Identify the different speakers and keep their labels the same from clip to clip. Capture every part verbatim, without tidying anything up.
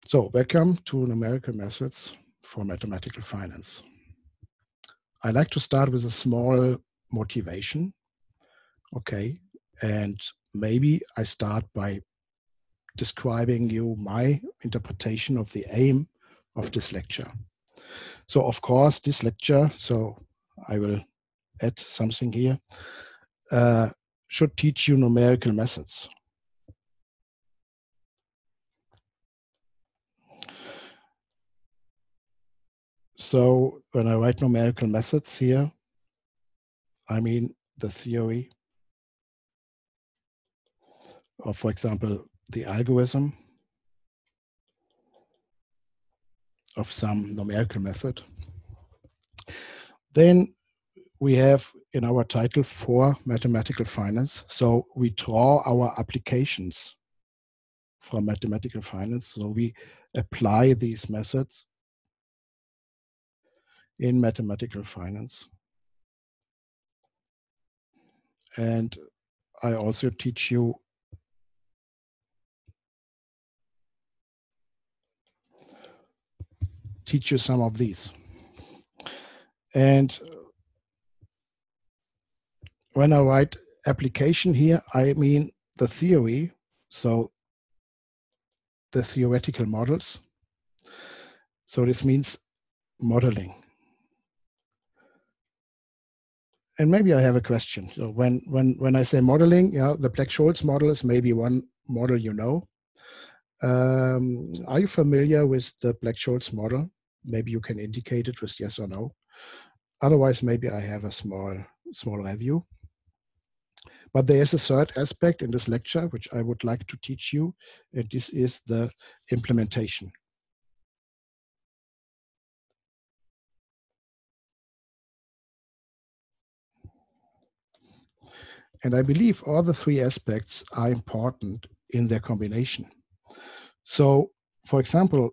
Speaker 1: So, welcome to Numerical Methods for Mathematical Finance. I like to start with a small motivation, okay, and maybe I start by describing you my interpretation of the aim of this lecture. So, of course, this lecture, so I will add something here, uh, should teach you numerical methods. So when I write numerical methods here, I mean the theory of, for example, the algorithm of some numerical method. Then we have in our title for mathematical finance. So we draw our applications from mathematical finance. So we apply these methods in mathematical finance. And I also teach you teach you some of these. And when I write application here, I mean the theory. So the theoretical models. So this means modeling. And maybe I have a question. So when when when I say modeling, yeah, the Black-Scholes model is maybe one model you know. Um, are you familiar with the Black-Scholes model? Maybe you can indicate it with yes or no. Otherwise, maybe I have a small small review. But there is a third aspect in this lecture which I would like to teach you, and this is the implementation. And I believe all the three aspects are important in their combination. So, for example,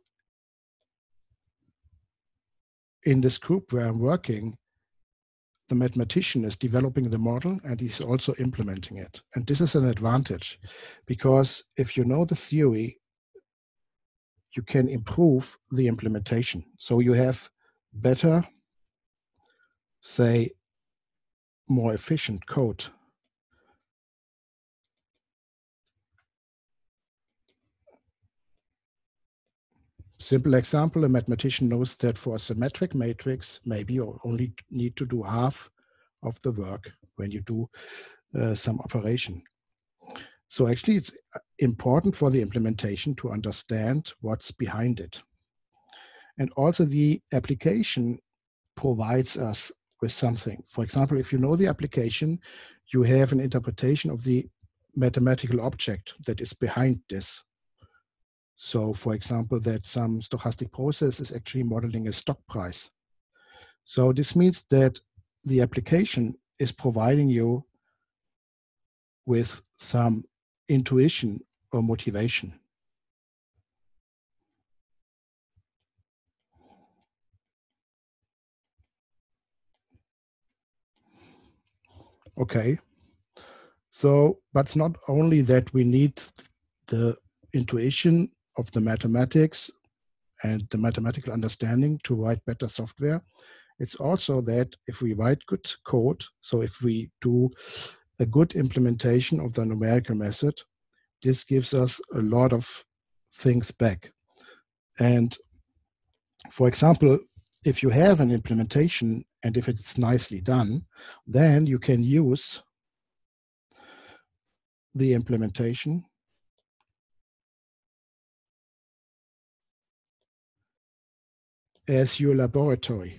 Speaker 1: in this group where I'm working, the mathematician is developing the model and he's also implementing it. And this is an advantage because if you know the theory, you can improve the implementation. So you have better, say, more efficient code. Simple example, a mathematician knows that for a symmetric matrix, maybe you only need to do half of the work when you do uh, some operation. So actually it's important for the implementation to understand what's behind it. And also the application provides us with something. For example, if you know the application, you have an interpretation of the mathematical object that is behind this. So for example, that some stochastic process is actually modeling a stock price. So this means that the application is providing you with some intuition or motivation. Okay. So, but it's not only that we need the intuition of the mathematics and the mathematical understanding to write better software. It's also that if we write good code, so if we do a good implementation of the numerical method, this gives us a lot of things back. And for example, if you have an implementation and if it's nicely done, then you can use the implementation as your laboratory.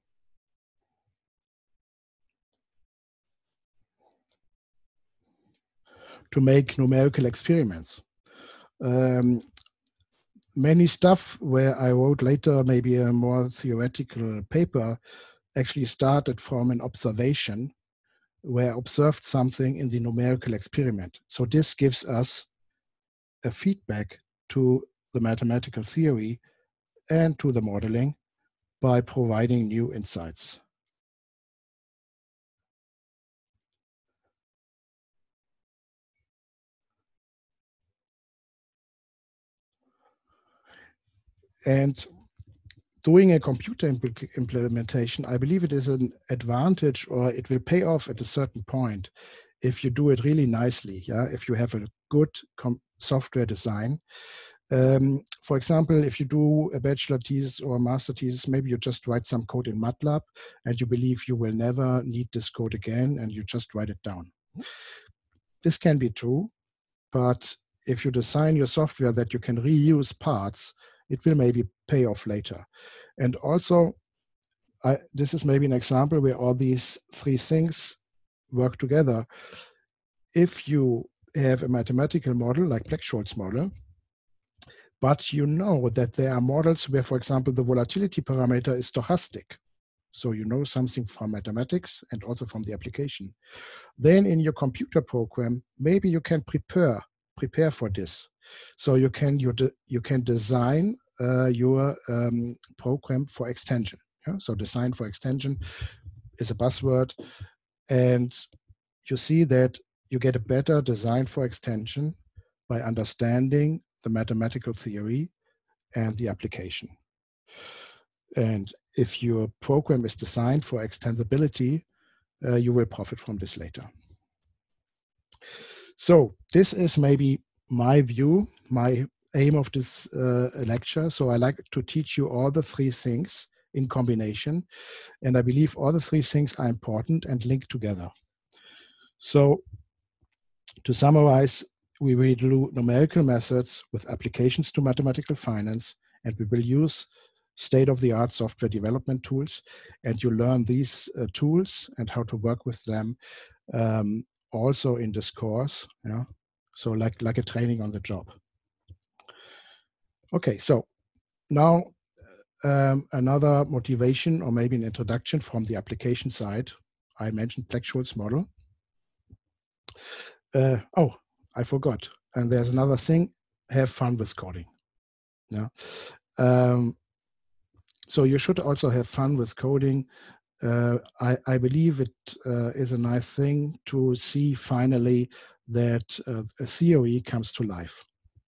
Speaker 1: To make numerical experiments. Um, many stuff where I wrote later, maybe a more theoretical paper, actually started from an observation where I observed something in the numerical experiment. So this gives us a feedback to the mathematical theory and to the modeling by providing new insights. and doing a computer impl implementation, I believe it is an advantage, or it will pay off at a certain point if you do it really nicely. Yeah, if you have a good software design. Um, for example, if you do a bachelor thesis or a master thesis, maybe you just write some code in MATLAB and you believe you will never need this code again, and you just write it down. This can be true, but if you design your software that you can reuse parts, it will maybe pay off later. And also, I, this is maybe an example where all these three things work together. If you have a mathematical model like Black-Scholes model, but you know that there are models where, for example, the volatility parameter is stochastic. So you know something from mathematics and also from the application. Then in your computer program, maybe you can prepare prepare for this. So you can you, de you can design uh, your um, program for extension. Yeah? So design for extension is a buzzword, and you see that you get a better design for extension by understanding the mathematical theory and the application. And if your program is designed for extensibility, uh, you will profit from this later. So this is maybe my view, my aim of this uh, lecture. So I like to teach you all the three things in combination. And I believe all the three things are important and linked together. So to summarize, we will do numerical methods with applications to mathematical finance, and we will use state-of-the-art software development tools, and you learn these uh, tools and how to work with them um, also in this course. You know? So like, like a training on the job. Okay, so now um, another motivation, or maybe an introduction from the application side. I mentioned Black-Scholes model. Uh, oh, I forgot. And there's another thing, have fun with coding. Yeah. Um, so you should also have fun with coding. Uh, I, I believe it uh, is a nice thing to see finally that uh, a theory comes to life.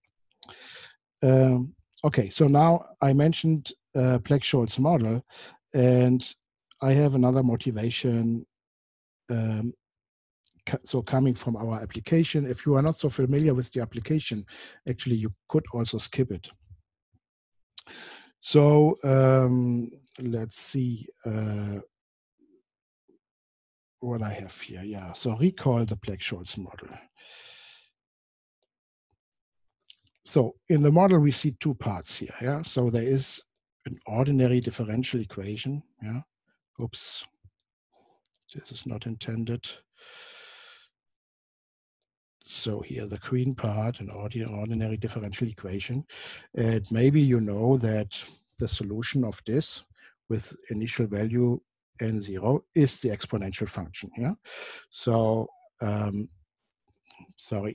Speaker 1: Um, okay, so now I mentioned uh, Black-Scholes model, and I have another motivation. Um, So coming from our application, if you are not so familiar with the application, actually you could also skip it. So um, let's see uh, what I have here. Yeah, so recall the Black-Scholes model. So in the model, we see two parts here. Yeah, so there is an ordinary differential equation. Yeah, oops, this is not intended. So here the green part, an ordinary differential equation. And maybe you know that the solution of this with initial value n zero is the exponential function. Yeah. So um, sorry,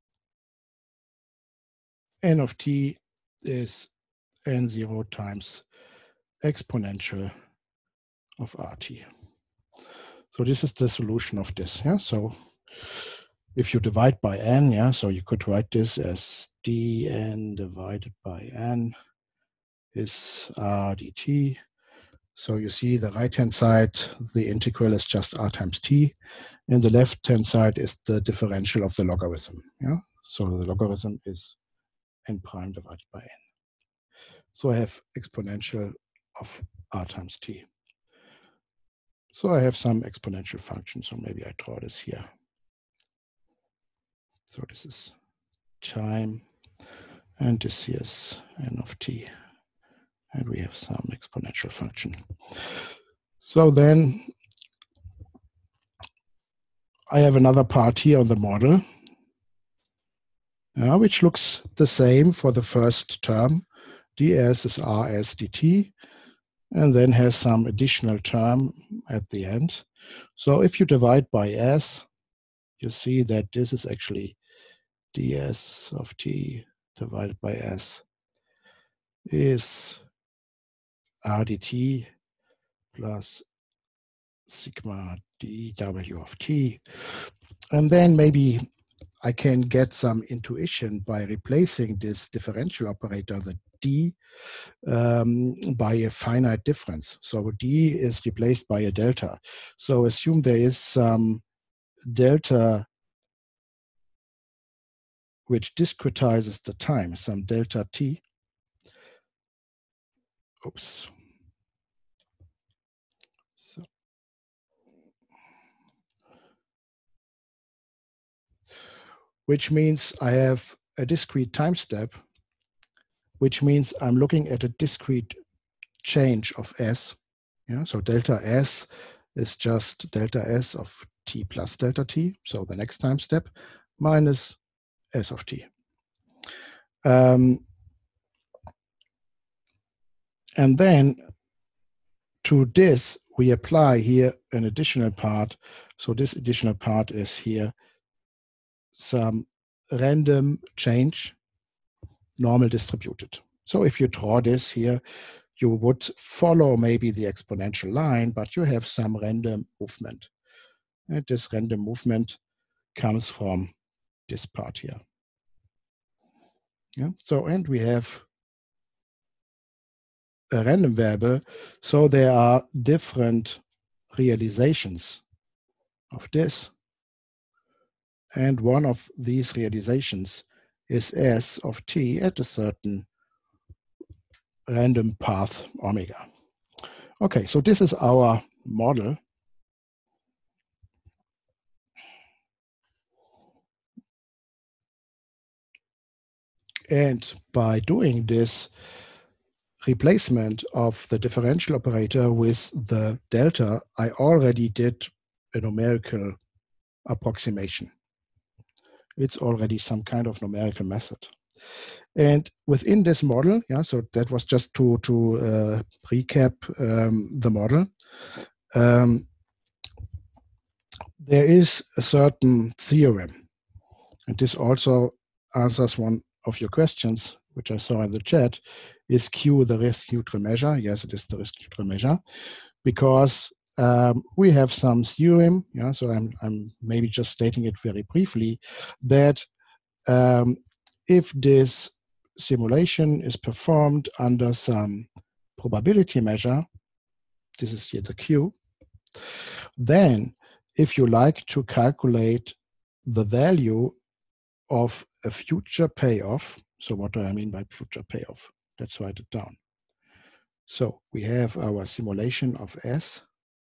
Speaker 1: n of t is n zero times exponential of rt. So this is the solution of this. Yeah. So if you divide by n, yeah, so you could write this as dn divided by n is r dt. So you see the right-hand side, the integral is just r times t, and the left-hand side is the differential of the logarithm. Yeah, so the logarithm is n prime divided by n. So I have exponential of r times t. So I have some exponential function. So maybe I draw this here. So this is time, and this here is n of t. And we have some exponential function. So then I have another part here on the model, uh, which looks the same for the first term. ds is rs dt, and then has some additional term at the end. So if you divide by s, you see that this is actually ds of t divided by s is r dt plus sigma dw of t. And then maybe I can get some intuition by replacing this differential operator, the d, um, by a finite difference. So d is replaced by a delta. So assume there is some delta which discretizes the time, some delta t. Oops. So, which means I have a discrete time step, which means I'm looking at a discrete change of s. Yeah, so delta s is just delta s of t plus delta t, so the next time step, minus s of t. Um, and then to this, we apply here an additional part. So this additional part is here some random change, normal distributed. So if you draw this here, you would follow maybe the exponential line, but you have some random movement. And this random movement comes from this part here. Yeah. So, and we have a random variable. So there are different realizations of this. And one of these realizations is s of t at a certain random path omega. Okay, so this is our model. And by doing this replacement of the differential operator with the delta, I already did a numerical approximation. It's already some kind of numerical method. And within this model, yeah, so that was just to, to uh, recap um, the model. Um, there is a certain theorem, and this also answers one of your questions, which I saw in the chat. Is Q the risk neutral measure? Yes, it is the risk neutral measure, because um, we have some theorem, yeah, so I'm, I'm maybe just stating it very briefly, that um, if this simulation is performed under some probability measure, this is here the Q, then if you like to calculate the value of a future payoff, so what do I mean by future payoff? Let's write it down. So we have our simulation of S.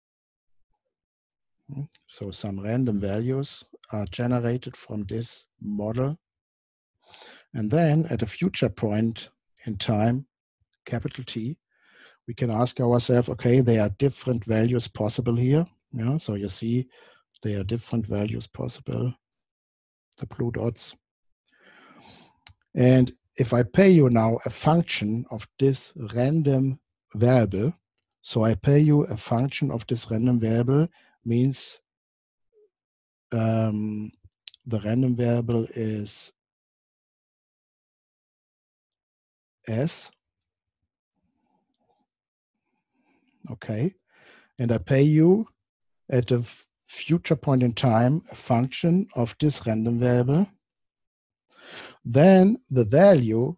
Speaker 1: So some random values are generated from this model. And then at a future point in time, capital T, we can ask ourselves, okay, there are different values possible here. Yeah, so you see there are different values possible, the blue dots. And if I pay you now a function of this random variable, so I pay you a function of this random variable means um, the random variable is S. Okay. And I pay you at a future point in time a function of this random variable. Then the value,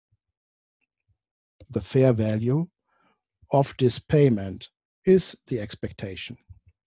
Speaker 1: the fair value of this payment is the expectation.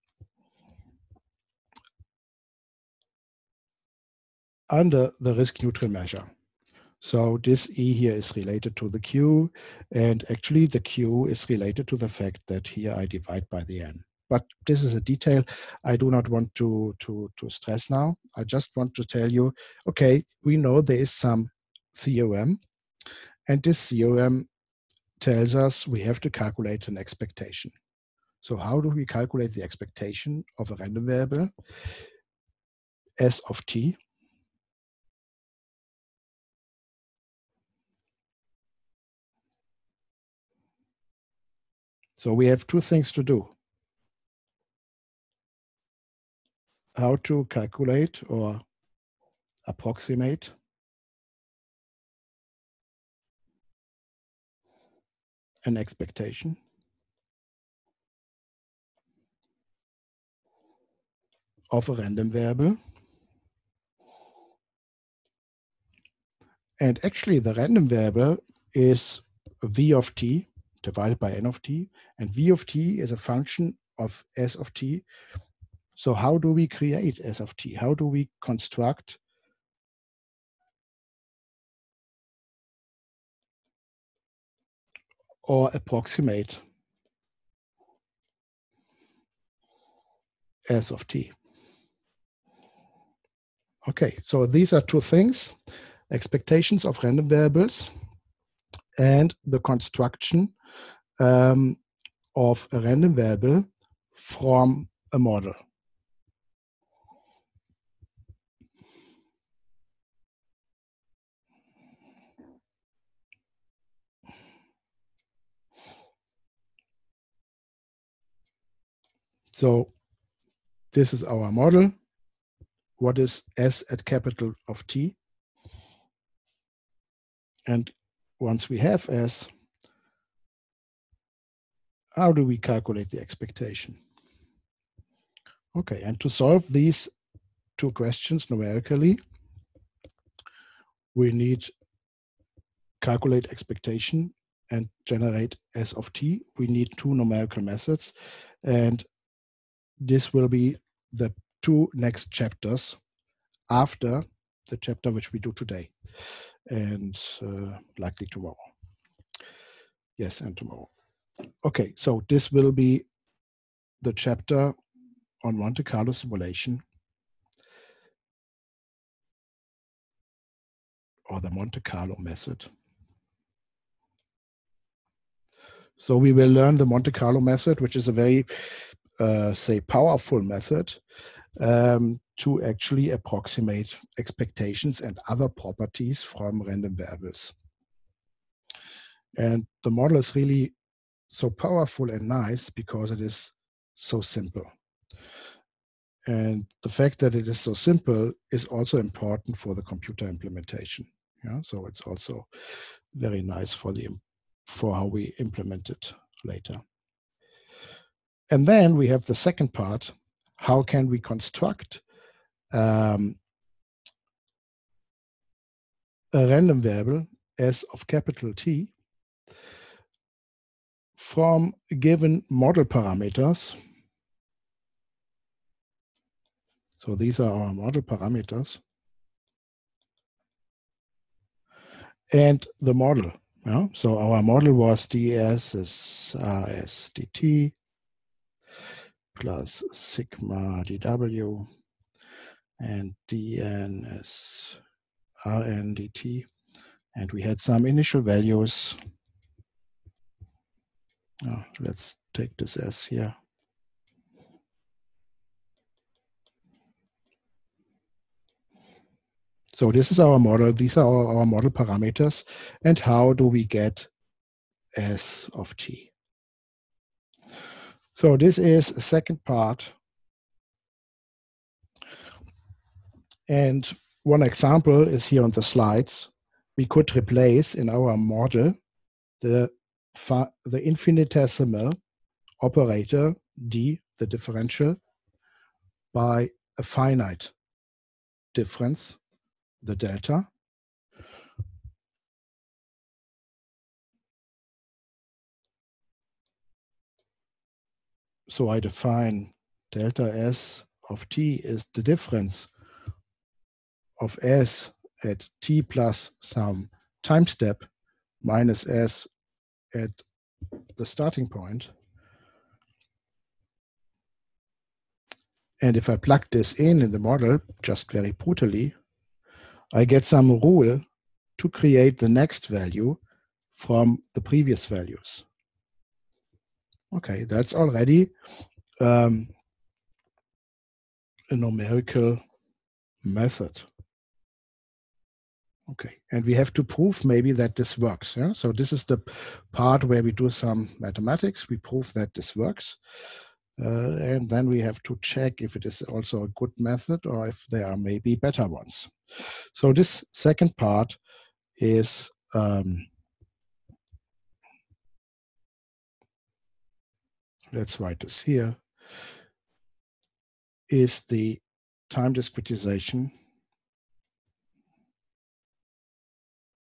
Speaker 1: Under the risk neutral measure. So this E here is related to the Q, and actually the Q is related to the fact that here I divide by the N. But this is a detail I do not want to, to, to stress now. I just want to tell you, okay, we know there is some theorem, and this theorem tells us we have to calculate an expectation. So how do we calculate the expectation of a random variable? S of t. So we have two things to do. How to calculate or approximate an expectation of a random variable. And actually the random variable is v of t divided by n of t, and v of t is a function of s of t. So how do we create s of t? How do we construct or approximate s of t? Okay, so these are two things: expectations of random variables and the construction um, of a random variable from a model. So this is our model. What is S at capital of T? And once we have S, how do we calculate the expectation? Okay, and to solve these two questions numerically, we need calculate expectation and generate S of T. We need two numerical methods, and this will be the two next chapters after the chapter which we do today, and uh, likely tomorrow. Yes, and tomorrow. Okay, so this will be the chapter on Monte Carlo simulation, or the Monte Carlo method. So we will learn the Monte Carlo method, which is a very, uh, say, powerful method um, to actually approximate expectations and other properties from random variables. And the model is really so powerful and nice because it is so simple. And the fact that it is so simple is also important for the computer implementation. Yeah, so it's also very nice for the for how we implement it later. And then we have the second part: how can we construct um, a random variable S of capital T from given model parameters. So these are our model parameters. And the model. Yeah? So our model was ds is R S dt plus sigma dw, and dn is Rn dt. And we had some initial values. Oh, let's take this S here. So this is our model. These are our, our model parameters. And how do we get S of t? So this is a second part. And one example is here on the slides. We could replace in our model the, the infinitesimal operator d, the differential, by a finite difference, the delta. So I define delta S of t is the difference of S at t plus some time step minus S at the starting point. And if I plug this in in the model, just very brutally, I get some rule to create the next value from the previous values. Okay, that's already um, a numerical method. Okay, and we have to prove maybe that this works. Yeah? So this is the part where we do some mathematics. We prove that this works. Uh, and then we have to check if it is also a good method or if there are maybe better ones. So this second part is um, let's write this here, is the time discretization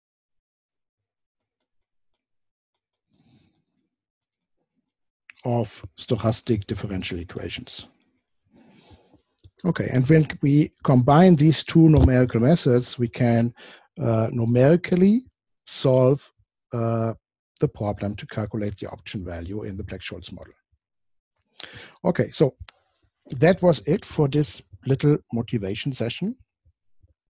Speaker 1: of stochastic differential equations. Okay, and when we combine these two numerical methods, we can uh, numerically solve uh, the problem to calculate the option value in the Black-Scholes model. Okay, so that was it for this little motivation session.